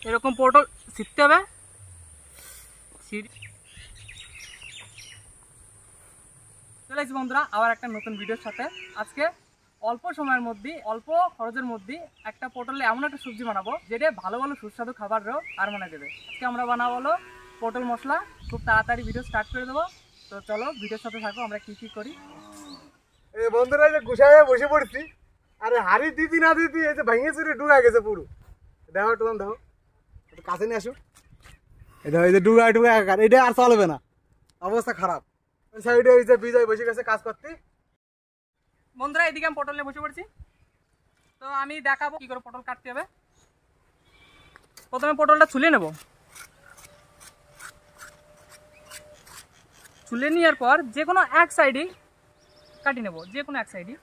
এরকম পটল শিখতে হবে। চলে এসেছি বন্ধুরা আবার একটা নতুন ভিডিওর সাথে। আজকে অল্প সময়ের মধ্যে অল্প খরচের মধ্যে একটা পটলে এমন একটা সবজি বানাবো যেটা ভালো ভালো সুস্বাদু খাবারও আর মনে দেবে। আজকে আমরা বানাবো হলো পটল মশলা। খুব তাড়াতাড়ি ভিডিও স্টার্ট করে দেবো, তো চলো ভিডিওর সাথে থাকো আমরা কি কি করি। এই বন্ধুরা যে গুছাইয়ে বসে পড়ছি, আরে হাড়ি দিতি না দিতি এই যে ভেঙে চুরে ডুবে গেছে পুরো। দেখো তোমার দেখো, একটু কাছে নিয়ে আসো। এই দেখো এই যে ডুবে ডুবে একাকার, এটা আর চলবে না, অবস্থা খারাপ। ওই সাইডে এই যে বিজয় বসে গেছে কাজ করতে। বন্ধুরা এদিকে আমি পটল নিয়ে বসে পড়ছি, তো আমি দেখাবো কি করে পটল কাটতে হবে। প্রথমে পটলটা ছুলে নেব, ছুলে নেওয়ার পর যে কোনো এক সাইডই কাটি নেব, যে কোনো এক সাইডই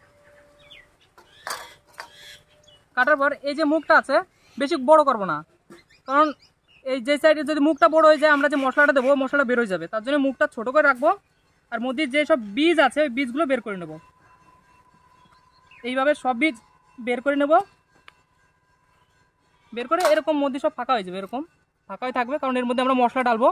কাটার পর এই যে মুখটা আছে বেশি বড় করব না, কারণ এই যে সাইডে যদি মুখটা বড় হয়ে যায় আমরা যে মশলাটা দেবো মশলাটা বের হয়ে যাবে, তার জন্য মুখটা ছোট করে রাখবো। আর মধ্যে যে সব বীজ আছে ওই বীজগুলো বের করে নেব। এইভাবে সব বীজ বের করে নেব, বের করে এরকম মধ্যে সব ফাঁকা হয়ে যাবে, এরকম ফাঁকা হয়ে থাকবে, কারণ এর মধ্যে আমরা মশলা ডালবো।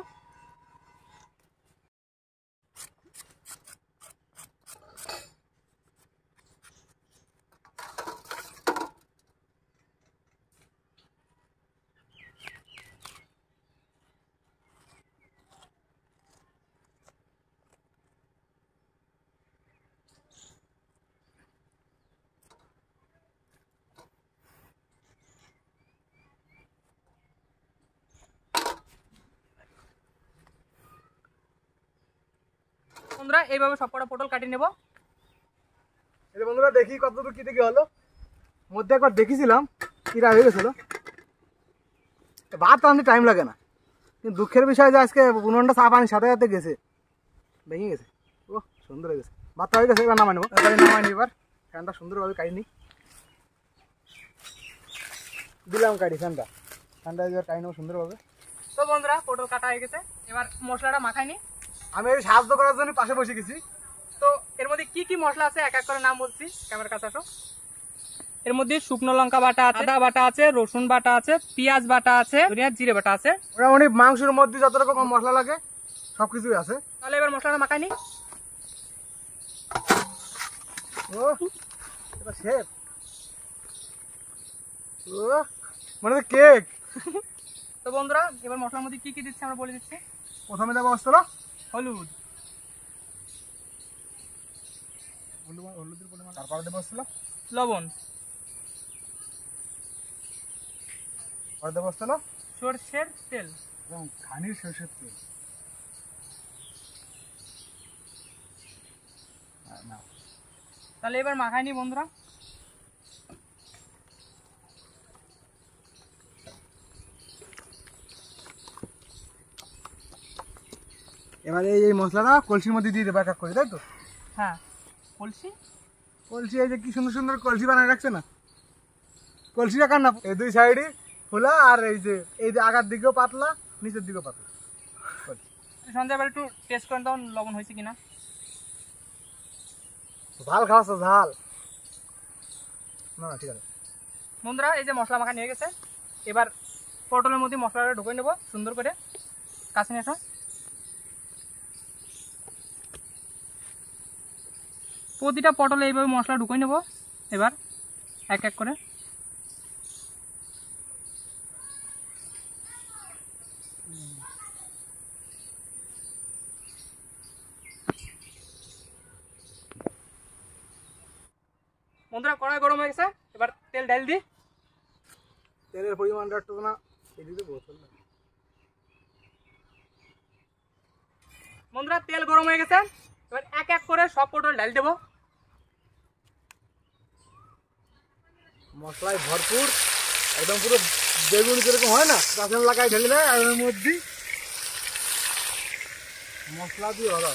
বন্ধুরা এইভাবে সবকটা পটল কাটিয়ে নেব। এই বন্ধুরা দেখি কতদূর কি থেকে হলো। মধ্যে একবার দেখেছিলাম কিরা হয়ে গেছিল, ভাত রাঁধতে টাইম লাগে না, কিন্তু দুঃখের বিষয় যে আজকে উনুনটা চা পানির সাথে সাথে গেছে, ভেঙে গেছে। ও সুন্দর হয়ে গেছে, ভাতটা হয়ে গেছে। এবার নামাই নেবো, নামাই নি, এবার ফ্যানটা সুন্দরভাবে কাটি নি, দিলাম কাটি ফ্যানটা এবার কাটি নেবো সুন্দরভাবে। তো বন্ধুরা পটল কাটা হয়ে গেছে, এবার মশলাটা মাখাই নি। আমি এই সাহায্য করার জন্য পাশে বসে গেছি। তো এর মধ্যে কি কি মশলা আছে এক এক করে নাম বলছি, ক্যামেরার কাছে আসো। এর মধ্যে শুকনো লঙ্কা বাটা আছে, আদা বাটা আছে, রসুন বাটা আছে, পেঁয়াজ বাটা আছে, ধনিয়া জিরে বাটা আছে। মোটামুটি মাংসের মধ্যে যত রকম মশলা লাগে সবকিছুই আছে। তাহলে এবার মশলাটা মাখাই নি। ও এটা শেফ, ও মানে কেক। তো বন্ধুরা এবার মশলার মধ্যে কি কি দিচ্ছি আমরা বলে দিচ্ছি। প্রথমে দেবো মশলা হলুদ, হলুদের পরিমাণ, তারপরে দেবো মশলা লবণ, পরে দেবো মশলা সরষের তেল এবং খানির সরষের তেল। তাহলে এবার মাখাই নি বন্ধুরা। এবারে এই মশলাটা কলসির মধ্যে দিয়ে দেবো এক এক করে, তাই তো? হ্যাঁ কলসি, কলসি এই যে কি সুন্দর সুন্দর কলসি বানায় রাখছে না, কলসি রাখার না, এই দুই সাইডে খোলা, আর এই যে আগার দিকেও পাতলা নিচের দিকেও পাতলা। সঞ্জয় এবার একটু টেস্ট করে দাও লবণ হয়েছে কিনা। ঝাল খাওয়াছো ঝাল? না ঠিক আছে বন্ধুরা এই যে মশলা মাখা নিয়ে গেছে, এবার পটলের মধ্যে মশলাটা ঢুকিয়ে নেবো সুন্দর করে। কাছে নিয়ে আসো। প্রতিটা পটলে এইভাবে মশলা ঢুকিয়ে নেবো এবার এক এক করে। বন্ধুরা কড়াই গরম হয়ে গেছে, এবার তেল ঢাল দি। তেলের পরিমাণটা একটু না এদিকে বোতল। বন্ধুরা তেল গরম হয়ে গেছে, এবার এক এক করে সব পটল ঢাল দেবো। মশলায় ভরপুর, একদম পুরো বেগুন যেরকম হয় না কাঁচা লাগায় ঢেলে দেয়, আর ওর মধ্যে মশলা দিয়ে ভালো।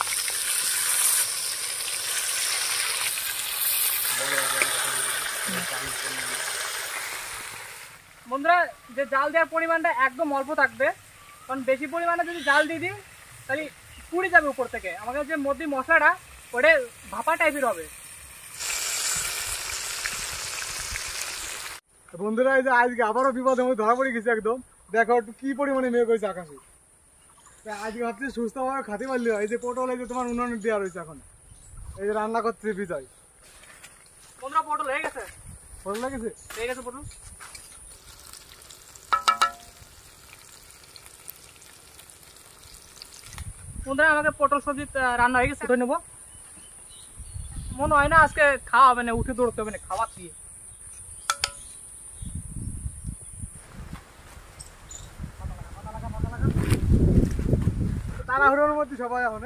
বন্ধুরা যে জাল দেওয়ার পরিমাণটা একদম অল্প থাকবে, কারণ বেশি পরিমাণে যদি জাল দিয়ে দিই তাহলে পুড়ে যাবে উপর থেকে। আমাদের যে মধ্যে মশলাটা ওটা ভাপা টাইপের হবে। বন্ধুরা এই যে আজকে আবারও বিপদের মধ্যে ধরা পড়ে গেছে একদম। দেখো একটু কি পরিমাণে মেঘ হয়েছে আকাশে। তা আজকে ভাবছি সুস্থভাবে খাতে পারলি হয়। এই যে পটল এই যে তোমার উনুনে দেওয়া রয়েছে এখন, এই যে রান্না করছে বিজয়। বন্ধুরা পটল হয়ে গেছে, পটল লাগেছে, হয়ে গেছে পটল। বন্ধুরা আমাকে পটল সবজি রান্না হয়ে গেছে, ধরে নেবো। মনে হয় না আজকে খাওয়া হবে না, উঠে দৌড়তে হবে না, খাওয়া কি তাড়াহুড়োর মধ্যে সবাই এখন।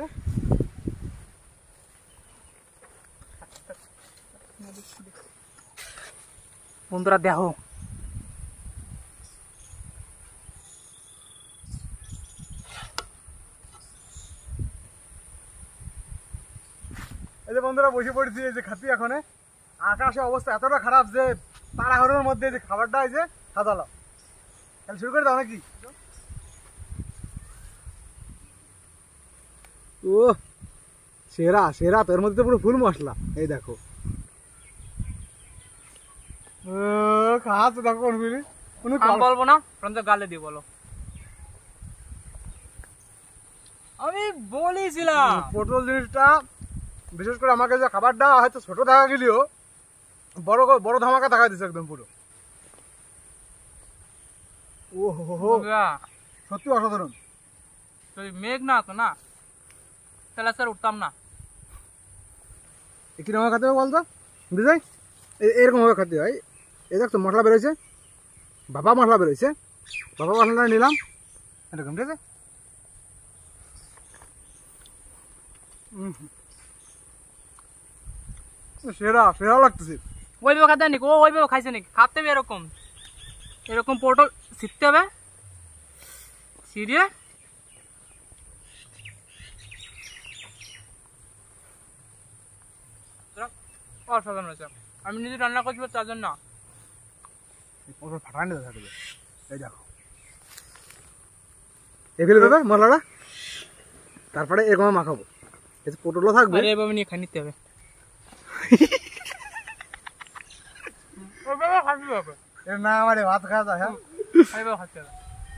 বন্ধুরা দেখো এই যে বন্ধুরা বসে পড়েছি এই যে খাতি এখন। আকাশে অবস্থা এতটা খারাপ যে তাড়াহুড়োর মধ্যে যে খাবারটা এই যে খাওয়ালাম। তাহলে শুরু করে দাও নাকি? ও সেরা সেরা, তোর মধ্যে তো পুরো ফুল মশলা। এই দেখো খাওয়া তো দেখো কোনো আমি বলবো না, প্রথমে গালে দিয়ে বলো। আমি বলেছিলাম পটল জিনিসটা বিশেষ করে আমাকে যে খাবারটা হয়তো ছোট দেখা গেলেও বড় বড় ধামাকা দেখা দিচ্ছে একদম পুরো। ও হো বন্ধুরা, সত্যি অসাধারণ। যদি মেঘ না হতো না তাহলে স্যার উঠতাম না। কি রকম খাতে হবে বলতো বিজয়? এরকম ভাবে খাতে হয়। এই দেখ তো মশলা বেরোয়েছে, বাবা মশলা বেরোয়েছে, বাবা মশলাটা নিলাম এরকম, ঠিক আছে? সেরা সেরা লাগতেছে। ওইভাবে খাতে নাকি, ও ওইভাবে খাইছে নাকি? খাতে হবে এরকম, এরকম পটল ছিটতে হবে, ছিড়িয়ে অসাধারণ হয়েছে। আমি নিজে রান্না করছি তার জন্য। পটল ফাটানি থাকবে, এই দেখো এগুলো দেবে মশলাটা, তারপরে এরকম মাখাবো। এই যে পটলও থাকবে, আরে এভাবে নিয়ে খাই নিতে হবে। ওইভাবে খাইতে হবে, এর না আমারে ভাত খাওয়া যায়। হ্যাঁ এইভাবে খাইতে হবে।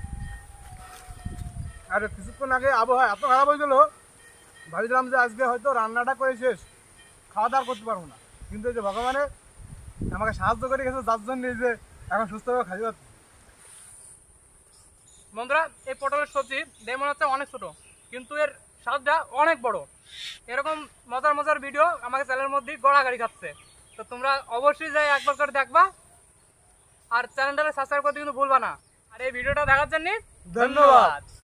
আরে কিছুক্ষণ আগে আবহাওয়া এত খারাপ হয়েছিল, ভাবছিলাম যে আজকে হয়তো রান্নাটা করে শেষ, খাওয়া দাওয়া করতে পারবো না। কিন্তু এই যে ভগবানে আমাকে সাহায্য করে গেছে, যার জন্য এই যে এখন সুস্থভাবে খাই পাচ্ছি। বন্ধুরা এই পটলের সবজি দেখে মনে হচ্ছে অনেক ছোট, কিন্তু এর স্বাদটা অনেক বড়। এরকম মজার মজার ভিডিও আমাকে চ্যানেলের মধ্যে গড়াগড়ি খাচ্ছে। তো তোমরা অবশ্যই যাই একবার করে দেখবা, আর চ্যানেলটাকে সাবস্ক্রাইব করতে কিন্তু ভুলবা না। আর এই ভিডিওটা দেখার জন্য ধন্যবাদ।